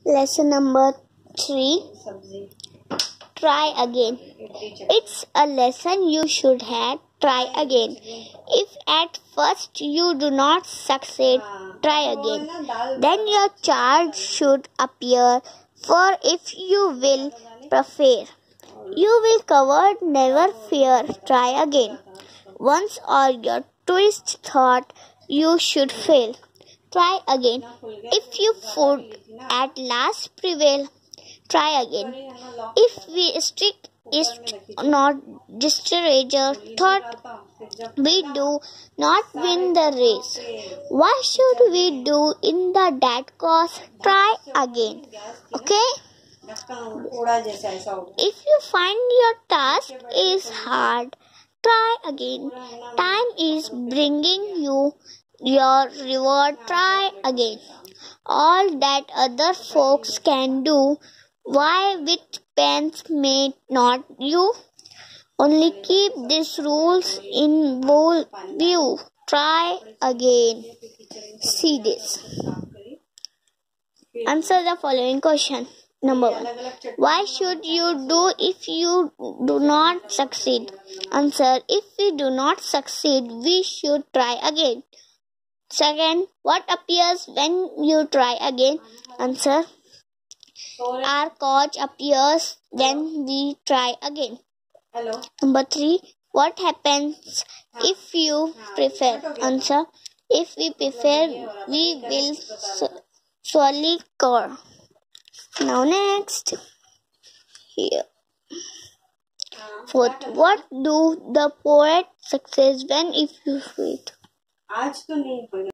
Lesson number 3. Try again. It's a lesson you should have. Try again. If at first you do not succeed, try again. Then your chance should appear. For if you will prefer, you will cover. Never fear. Try again. Once or your twist thought you should fail. Try again. If you would at last prevail, try again. If we stick is not discouraged, thought we do not win the race. Why should we do in the that cause? Try again. Okay? If you find your task is hard, try again. Time is bringing you your reward. Try again. All that other folks can do, why with pens may not you? Only keep these rules in view. Try again. See this. Answer the following question. Number 1. Why should you do if you do not succeed? Answer. If we do not succeed, we should try again. Second, what appears when you try again? Answer. Our coach appears when we try again. Number 3, what happens if you prefer? Answer. If we prefer, we will surely score. Now next. Here. Fourth, what do the poet success when if you read?